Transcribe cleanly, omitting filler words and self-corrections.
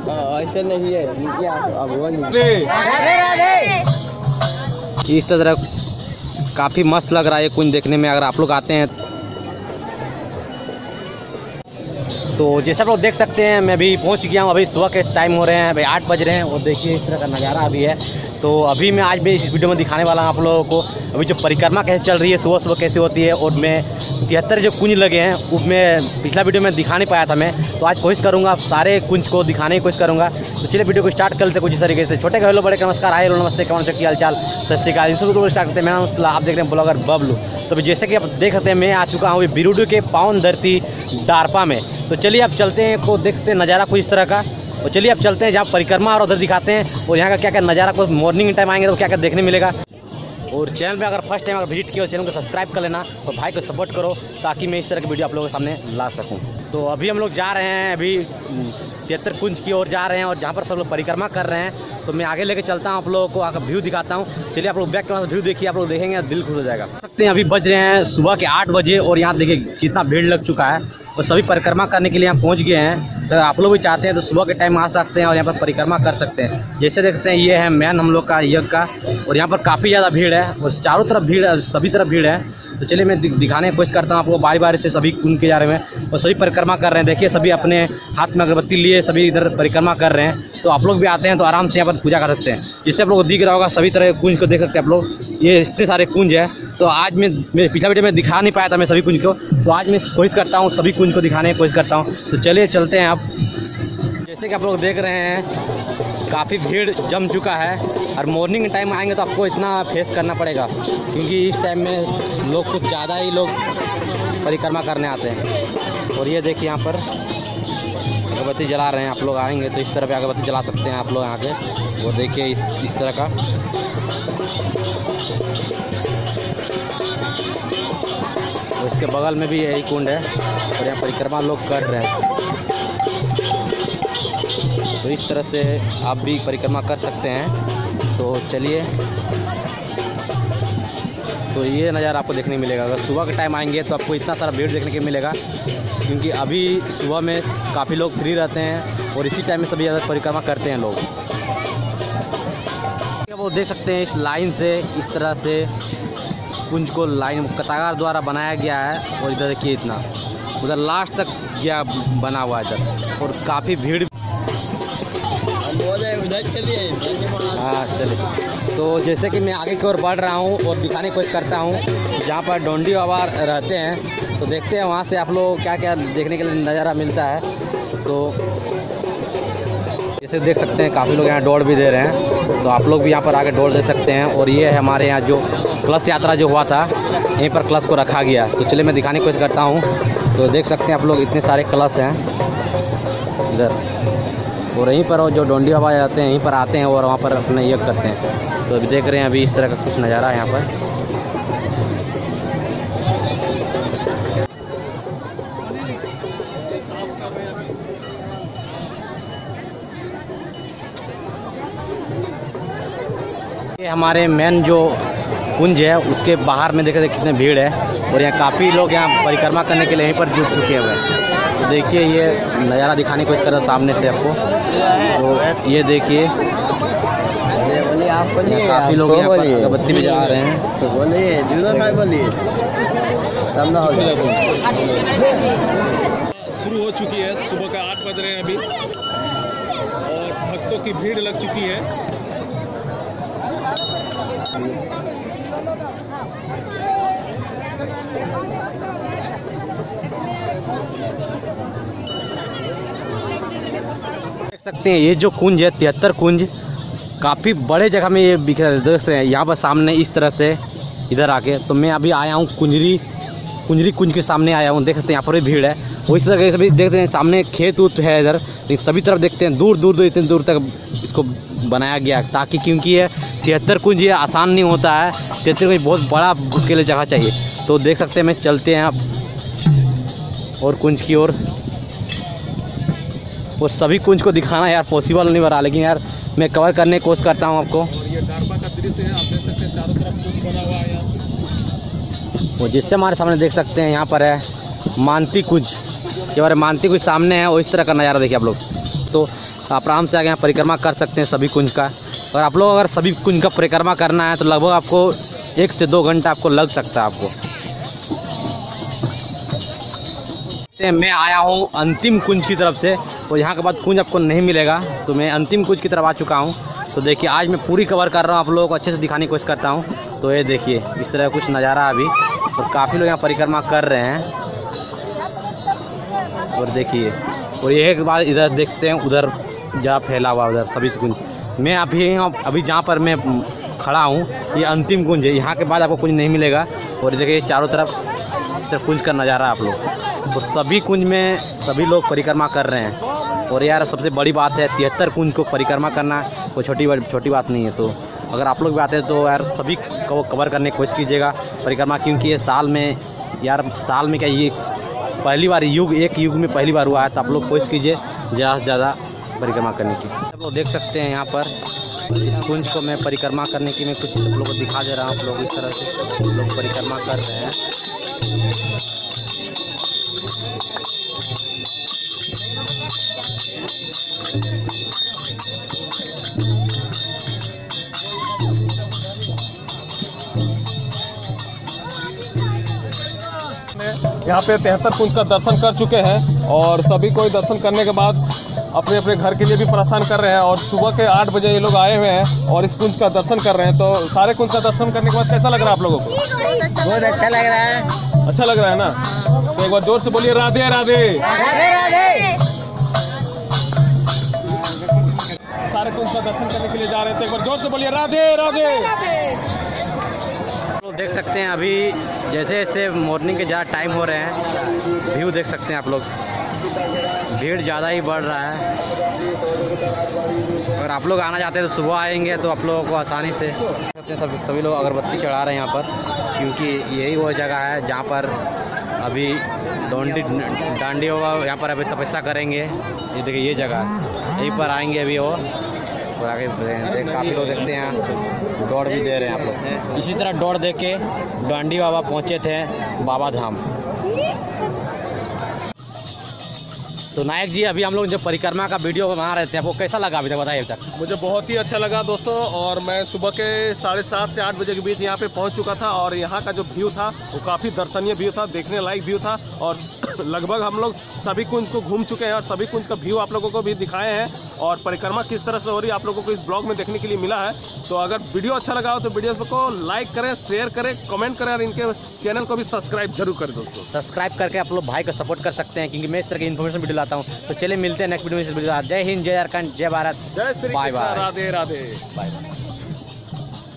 ऐसे नहीं है इस तरह काफ़ी मस्त लग रहा है कुंज देखने में। अगर आप लोग आते हैं तो जैसे आप लोग देख सकते हैं मैं अभी पहुंच गया हूं। अभी सुबह के टाइम हो रहे हैं, अभी 8 बज रहे हैं और देखिए इस तरह का नज़ारा अभी है। तो अभी मैं आज भी इस वीडियो में दिखाने वाला हूं आप लोगों को अभी जो परिक्रमा कैसे चल रही है, सुबह सुबह कैसे होती है। और मैं 73 जो कुंज लगे हैं उसमें पिछला वीडियो में दिखा नहीं पाया था मैं, तो आज कोशिश करूँगा सारे कुंज को दिखाने की कोशिश करूँगा। तो चलिए वीडियो को स्टार्ट करते कुछ इस तरीके से। छोटे हेलो बड़े नमस्कार, हाय हेलो नमस्ते, कौन से की हाल चाल, सत श्रीकाल, इन सब स्टार्ट करते हैं। मेरा नाम आप देख रहे हैं ब्लॉगर बबलू। तो जैसे कि आप देख सकते हैं मैं आ चुका हूँ बिरुडू के पावन धरती डारपा में। तो चलिए आप चलते हैं, को देखते हैं नज़ारा कुछ इस तरह का। और चलिए आप चलते हैं जहाँ परिक्रमा और उधर दिखाते हैं और यहाँ का क्या क्या नज़ारा को मॉर्निंग टाइम आएंगे तो क्या क्या देखने मिलेगा। और चैनल में अगर फर्स्ट टाइम अगर विजिट किया हो चैनल को सब्सक्राइब कर लेना और भाई को सपोर्ट करो ताकि मैं इस तरह की वीडियो आप लोगों के सामने ला सकूं। तो अभी हम लोग जा रहे हैं अभी 73 कुंज की ओर जा रहे हैं और जहाँ पर सब लोग परिक्रमा कर रहे हैं। तो मैं आगे लेके चलता हूँ, आप लोगों को आकर व्यू दिखाता हूँ। चलिए आप लोग बैक कैमरा से व्यू देखिए, आप लोग देखेंगे दिल खुश हो जाएगा। सकते हैं अभी बज रहे हैं सुबह के 8 बजे और यहाँ देखिए कितना भीड़ लग चुका है और सभी परिक्रमा करने के लिए यहाँ पहुँच गए हैं। तो आप लोग भी चाहते हैं तो सुबह के टाइम आ सकते हैं और यहाँ पर परिक्रमा कर सकते हैं। जैसे देखते हैं ये है मैन हम लोग का यज्ञ का और यहाँ पर काफ़ी ज़्यादा भीड़ है और चारों तरफ भीड़ है, सभी तरफ भीड़ है। तो चलिए मैं दिखाने की कोशिश करता हूँ आपको बारी बारी से सभी कुंज के जा रहे हैं और सभी परिक्रमा कर रहे हैं। देखिए सभी अपने हाथ में अगरबत्ती लिए सभी इधर परिक्रमा कर रहे हैं। तो आप लोग भी आते हैं तो आराम से यहाँ पर पूजा कर सकते हैं। जिससे आप लोग को दिख रहा होगा सभी तरह के कुंज को देख सकते हैं आप लोग, ये इतने सारे कुंज है। तो आज मैं पिछला वीडियो में दिखा नहीं पाया था मैं सभी कुंज को, तो आज मैं कोशिश करता हूँ सभी कुंज को दिखाने की कोशिश करता हूँ। तो चलिए चलते हैं। आप जैसे कि आप लोग देख रहे हैं काफ़ी भीड़ जम चुका है और मॉर्निंग टाइम आएंगे तो आपको इतना फेस करना पड़ेगा क्योंकि इस टाइम में लोग कुछ ज़्यादा ही लोग परिक्रमा करने आते हैं। और ये देखिए यहाँ पर अगरबत्ती जला रहे हैं, आप लोग आएंगे तो इस तरह पे अगरबत्ती जला सकते हैं आप लोग यहाँ के। वो देखिए इस तरह का और इसके बगल में भी यही कुंड है और यहाँ परिक्रमा लोग कर रहे हैं। तो इस तरह से आप भी परिक्रमा कर सकते हैं। तो चलिए, तो ये नज़ारा आपको देखने मिलेगा। अगर सुबह के टाइम आएंगे तो आपको इतना सारा भीड़ देखने को मिलेगा क्योंकि अभी सुबह में काफ़ी लोग फ्री रहते हैं और इसी टाइम में सभी ज़्यादा परिक्रमा करते हैं लोग। वो देख सकते हैं इस लाइन से इस तरह से कुंज को लाइन कतार द्वारा बनाया गया है और इधर देखिए इतना उधर लास्ट तक गया बना हुआ है इधर और काफ़ी भीड़। हाँ चलिए, तो जैसे कि मैं आगे की ओर बढ़ रहा हूँ और दिखाने की कोशिश करता हूँ जहाँ पर डोंडी बाबा रहते हैं। तो देखते हैं वहाँ से आप लोग क्या क्या देखने के लिए नज़ारा मिलता है। तो जैसे देख सकते हैं काफ़ी लोग यहाँ दौड़ भी दे रहे हैं, तो आप लोग भी यहाँ पर आके दौड़ दे सकते हैं। और ये है हमारे यहाँ जो कलश यात्रा जो हुआ था यहीं पर कलश को रखा गया। तो चलिए मैं दिखाने की कोशिश करता हूँ। तो देख सकते हैं आप लोग इतने सारे कलश हैं इधर और यहीं पर जो डोंडी बाबा आते हैं यहीं पर आते हैं और वहाँ पर अपना यज्ञ करते हैं। तो अभी देख रहे हैं अभी इस तरह का कुछ नज़ारा है यहाँ पर। ये हमारे मेन जो कुंज है उसके बाहर में देखे कितने भीड़ है और यहाँ काफ़ी लोग यहाँ परिक्रमा करने के लिए यहीं पर जुट चुके हैं। तो देखिए ये नज़ारा दिखाने की कोशिश कर रहा सामने से आपको। तो ये देखिए काफ़ी लोग यहाँ पर अगरबत्ती भी जला रहे हैं। तो बोलिए शुरू हो चुकी है, सुबह का 8 बज रहे हैं अभी और भक्तों की भीड़ लग चुकी है। देख सकते हैं ये जो कुंज है 73 कुंज काफ़ी बड़े जगह में ये बिखरा है। देख सकते हैं यहाँ पर सामने इस तरह से इधर आके। तो मैं अभी आया हूँ कुंजरी कुंज के सामने आया हूँ। देख सकते हैं यहाँ पर भी भीड़ है वो इस तरह के सभी देखते हैं। सामने खेत उत है इधर, लेकिन सभी तरफ देखते हैं दूर दूर इतने दूर तक इसको बनाया गया ताकि क्योंकि ये 73 कुंज ये आसान नहीं होता है। 73 कुंज बहुत बड़ा उसके लिए जगह चाहिए। तो देख सकते हैं मैं चलते हैं आप और कुंज की ओर और सभी कुंज को दिखाना यार पॉसिबल नहीं हो रहा, लेकिन यार मैं कवर करने की कोशिश करता हूँ आपको। ये डारपा का दृश्य है, आप देख सकते हैं चारों तरफ कुंज बना हुआ है। वो जिससे हमारे सामने देख सकते हैं यहाँ पर है मानती कुंज। ये हमारे मानती कुंज सामने है और इस तरह का नज़ारा देखिए आप लोग। तो आप आराम से आगे यहाँ परिक्रमा कर सकते हैं सभी कुंज का। और आप लोग अगर सभी कुंज का परिक्रमा करना है तो लगभग आपको 1 से 2 घंटा आपको लग सकता है आपको। मैं आया हूँ अंतिम कुंज की तरफ से, तो यहाँ के बाद कुंज आपको नहीं मिलेगा, तो मैं अंतिम कुंज की तरफ आ चुका हूँ। तो देखिए आज मैं पूरी कवर कर रहा हूँ, आप लोगों को अच्छे से दिखाने की कोशिश करता हूँ। तो ये देखिए इस तरह कुछ नज़ारा अभी, और काफ़ी लोग यहाँ परिक्रमा कर रहे हैं। और देखिए, और एक बार इधर देखते हैं, उधर जहाँ फैला हुआ उधर सभी कुंज। मैं अभी जहाँ पर मैं खड़ा हूँ ये अंतिम कुंज है, यहाँ के बाद आपको कुंज नहीं मिलेगा। और देखिए चारों तरफ सिर्फ कुंज का नज़ारा आप लोग, और सभी कुंज में सभी लोग परिक्रमा कर रहे हैं। और यार सबसे बड़ी बात है 73 कुंज को परिक्रमा करना कोई छोटी बात नहीं है। तो अगर आप लोग भी आते हैं तो यार सभी को कवर करने की कोशिश कीजिएगा परिक्रमा, क्योंकि ये साल में क्या ये पहली बार एक युग में पहली बार हुआ है। तो आप लोग कोशिश कीजिए ज़्यादा से ज़्यादा परिक्रमा करने की। आप लोग देख सकते हैं यहाँ पर इस कुंज को मैं परिक्रमा करने की मैं कुछ आप लोगों को दिखा दे रहा हूँ। आप लोग इस तरह से लोग परिक्रमा कर रहे हैं। यहाँ पे 73 कुंज का दर्शन कर चुके हैं और सभी कोई दर्शन करने के बाद अपने अपने घर के लिए भी प्रस्थान कर रहे हैं। और सुबह के 8 बजे ये लोग आए हुए हैं और इस कुंज का दर्शन कर रहे हैं। तो सारे कुंज का दर्शन करने के बाद कैसा लग रहा है आप लोगों को? बहुत अच्छा लग रहा है। अच्छा लग रहा है ना? तो एक बार जोर से बोलिए राधे राधे। राधे राधे। सारे कुंज का दर्शन करने के लिए जा रहे हैं, तो एक बार जोर से बोलिए राधे राधे। लोग देख सकते हैं अभी जैसे जैसे मॉर्निंग के ज़्यादा टाइम हो रहे हैं, व्यू देख सकते हैं आप लोग, भीड़ ज़्यादा ही बढ़ रहा है। अगर आप लोग आना चाहते हैं तो सुबह आएंगे तो आप लोगों को आसानी से सकते हैं। सभी लोग अगरबत्ती चढ़ा रहे हैं यहाँ पर, क्योंकि यही वो जगह है जहाँ पर अभी डांडी होगा, यहाँ पर अभी तपस्या करेंगे। ये देखिए ये जगह यहीं पर आएंगे अभी वो, और आगे काफ़ी लोग देखते हैं दौड़ भी दे रहे हैं आप लोग। इसी तरह दौड़ दे के डांडी बाबा पहुँचे थे बाबा धाम। तो नायक जी अभी हम लोग जो परिक्रमा का वीडियो बना रहे थे, आपको कैसा लगा अभी तक बताइए अभी तक? मुझे बहुत ही अच्छा लगा दोस्तों, और मैं सुबह के 7:30 से 8 बजे के बीच यहाँ पे पहुँच चुका था। और यहाँ का जो व्यू था वो काफ़ी दर्शनीय व्यू था, देखने लायक व्यू था। और लगभग हम लोग सभी कुंज को घूम चुके हैं और सभी कुंज का व्यू आप लोगों को भी दिखाए हैं। और परिक्रमा किस तरह से हो रही है आप लोगों को इस ब्लॉग में देखने के लिए मिला है। तो अगर वीडियो अच्छा लगा हो तो वीडियो को लाइक करें, शेयर करें, कमेंट करें, और इनके चैनल को भी सब्सक्राइब जरूर करें दोस्तों। सब्सक्राइब करके आप लोग भाई को सपोर्ट कर सकते हैं, क्योंकि मैं इस तरह की इन्फॉर्मेशन वीडियो लाता हूँ। तो चलिए मिलते हैं नेक्स्ट वीडियो में। जय हिंद, जय झारखंड, जय भारत, जय Shri bye Krishna, bye, Radhe Radhe, bye.